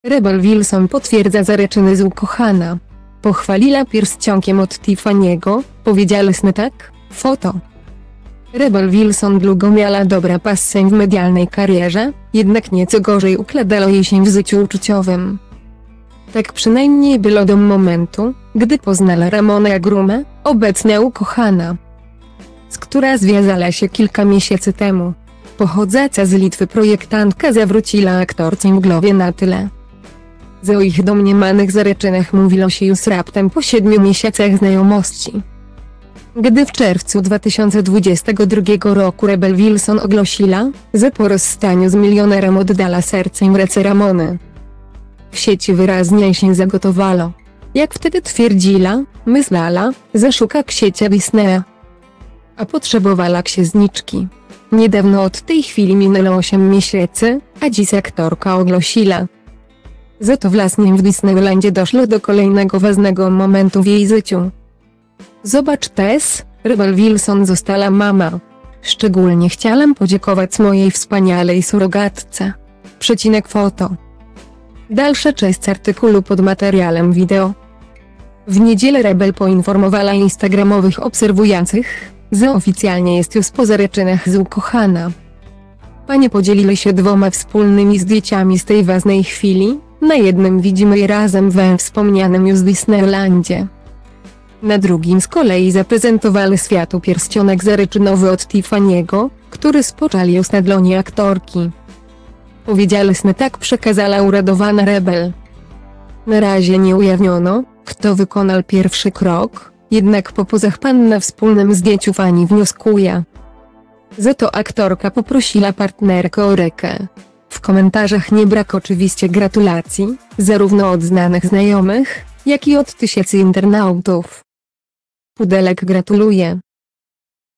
Rebel Wilson potwierdza zareczyny z ukochana. Pochwalila pierścionkiem od Tiffany'ego, powiedzieliśmy tak, foto. Rebel Wilson długo miała dobra passę w medialnej karierze, jednak nieco gorzej układało jej się w życiu uczuciowym. Tak przynajmniej było do momentu, gdy poznała Ramona Grumę, obecnie ukochana, z która związała się kilka miesięcy temu. Pochodząca z Litwy projektantka zawróciła aktorce w głowie na tyle, że o ich domniemanych zareczynach mówiło się już raptem po 7 miesiącach znajomości. Gdy w czerwcu 2022 roku Rebel Wilson ogłosiła, że po rozstaniu z milionerem oddala serce w ręce Ramony. W sieci wyraźnie się zagotowało. Jak wtedy twierdziła, myślała, że szuka księcia Disneya, a potrzebowała księżniczki. Niedawno od tej chwili minęło 8 miesięcy, a dziś aktorka ogłosiła, że to właśnie w Disneylandzie doszło do kolejnego ważnego momentu w jej życiu. Zobacz też, Rebel Wilson została mama. Szczególnie chciałam podziękować mojej wspaniałej surogatce. Foto. Dalsza część artykułu pod materiałem wideo. W niedzielę Rebel poinformowała instagramowych obserwujących, że oficjalnie jest już po zareczynach z ukochana. Panie podzielili się 2 wspólnymi zdjęciami z tej ważnej chwili. Na jednym widzimy je razem we wspomnianym już Disneylandzie. Na drugim z kolei zaprezentowali światu pierścionek zareczynowy od Tiffany'ego, który spoczęli już na dłoni aktorki. Powiedzieliśmy tak, przekazała uradowana Rebel. Na razie nie ujawniono, kto wykonał pierwszy krok, jednak po pozach panna wspólnym zdjęciu fani wnioskuje, że to aktorka poprosiła partnerkę o rękę. W komentarzach nie brak oczywiście gratulacji, zarówno od znanych znajomych, jak i od tysięcy internautów. Pudelek gratuluje.